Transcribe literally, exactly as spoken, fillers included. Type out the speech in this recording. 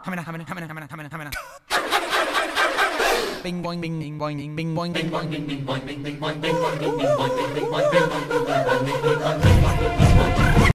Bing boing bing bing boing bing bing boing bing boing bing bing boing bing bing boing bing boing bing boing bing boing bing boing bing boing bing boing bing boing.